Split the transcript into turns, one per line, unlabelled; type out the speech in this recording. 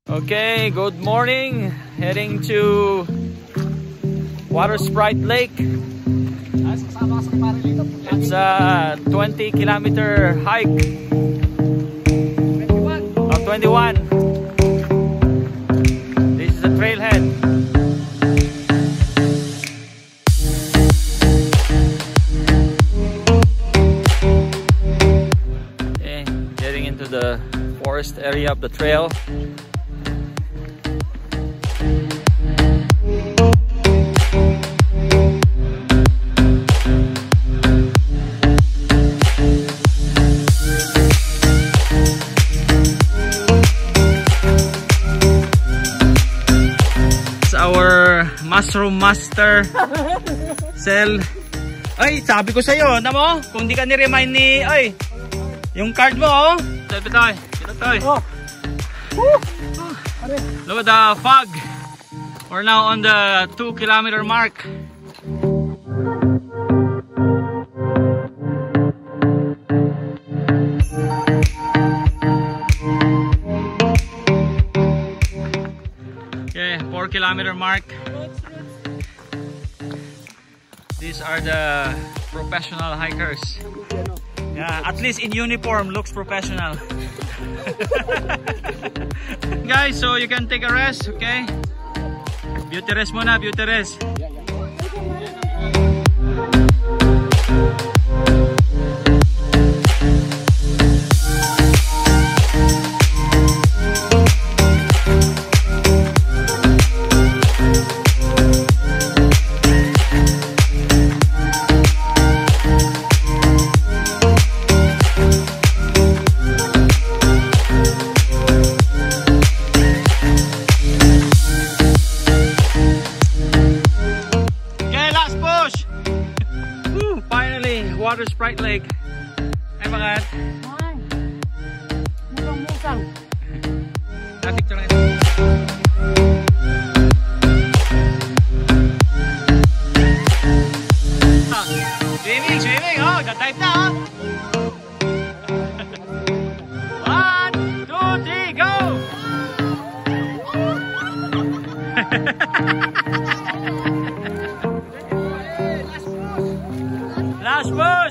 Okay, good morning. Heading to WaterSprite Lake. It's a 20-kilometer hike. 21. This is the trailhead. Okay, getting into the forest area of the trail. Our mushroom master Sel. Ay, sabi ko sa'yo, na mo, kung di ka ni-remind ni, ay, yung card mo, oh. Selfie tayo, kita tayo. Look at the fog. We're now on the 2-kilometer mark. Okay, 4-kilometer mark. These are the professional hikers. Yeah, at least in uniform, looks professional. Guys, so you can take a rest, okay? Beauty rest muna, beauty rest. WaterSprite Lake. Ay, bakit?
Ay, musang-musang.
Picture lang ito. Swimming, swimming. Oh, that-type na, oh. 1, 2, 3, go! Last push!